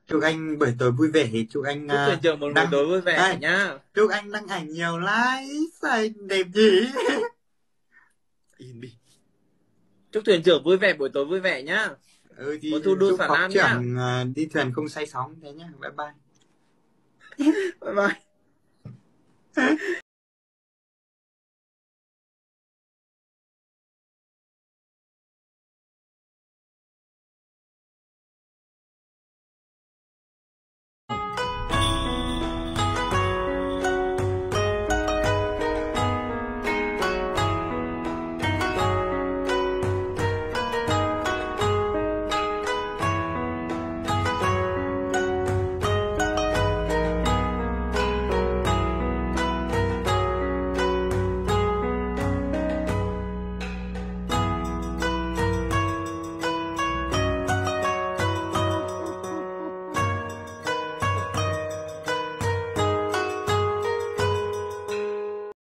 Chúc anh buổi tối vui vẻ. Chúc anh Chúc thuyền trưởng một buổi đăng tối vui vẻ đây. nhá. Chúc anh đăng ảnh nhiều like, xanh đẹp gì. Im đi. Chúc thuyền trưởng vui vẻ, buổi tối vui vẻ nhá. Ừ Có thì thu đu chúc xả phó lan nhá. trưởng đi thuyền không say sóng thế nhá. Bye bye. Bye bye.